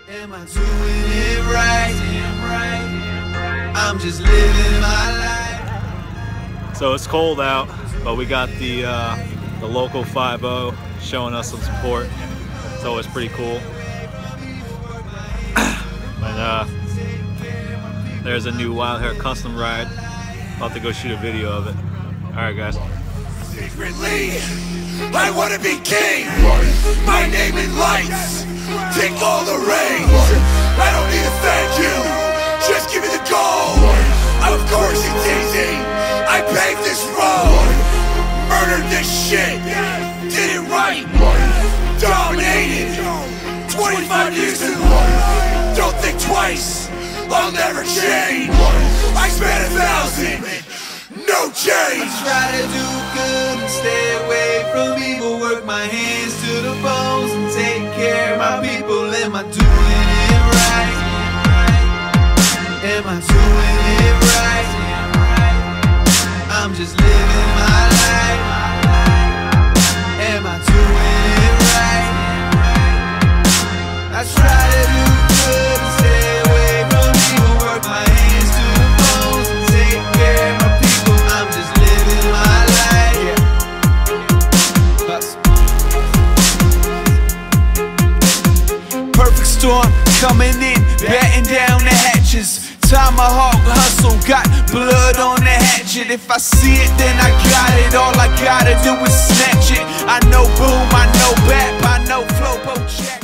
Am I doing it right? I'm just living my life. So it's cold out, but we got the local 5-0 showing us some support. It's always pretty cool. And there's a new Wild Hair custom ride. About to go shoot a video of it. Alright guys. Secretly, I wanna be king. My name in lights, take all the reins. I don't need to thank you, just give me the gold. Of course it's easy, I paved this road. Murdered this shit, did it right. Dominated, 25 years in life. Don't think twice, I'll never change. I spent 1,000, no change. I try to do good and stay away from evil. Work my hands to the bones and take care of my people. Am I doing it right? Am I doing it right? I'm just living my life. Am I doing it right? I try to do good and stay away from evil. Work my hands to the bones and take care of my people. I'm just living my life. Perfect storm coming in, batten down the hatches. Tomahawk hustle, got blood on the hatchet. If I see it, then I got it. All I gotta do is snatch it. I know boom, I know bap, I know flow, check.